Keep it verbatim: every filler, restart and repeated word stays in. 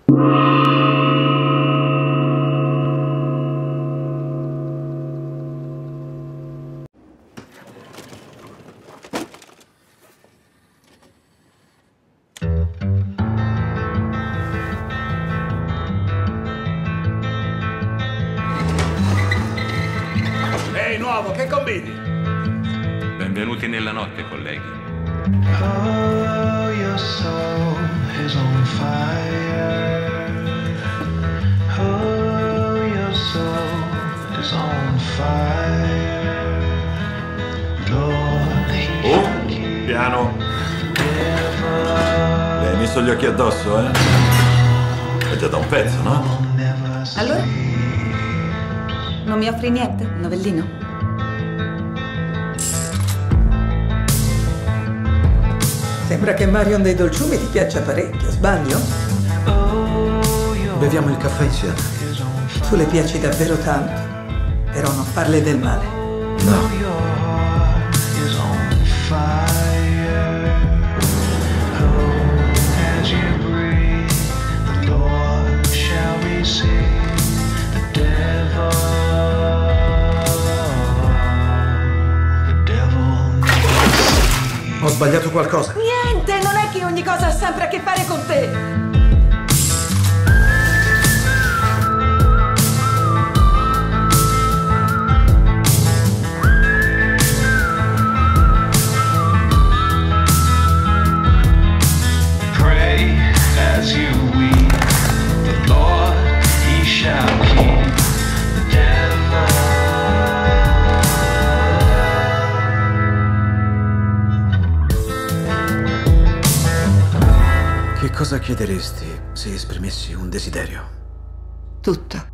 Ehi, nuovo, che combini? Benvenuti nella notte, colleghi. Oh, your soul is on fire. Oh, your soul is on fire. Lord, Oh, piano. Le hai messo gli occhi addosso, eh? È già da un pezzo, no? Allora? Non mi offri niente, novellino? Sembra che Marion dei dolciumi ti piaccia parecchio, sbaglio? Beviamo il caffè insieme. Tu le piaci davvero tanto, però non farle del male. No. Ho sbagliato qualcosa? Niente, non è che ogni cosa ha sempre a che fare con te. pray as you weep. The Lord, he shall keep the devil. Che cosa chiederesti se esprimessi un desiderio? Tutto.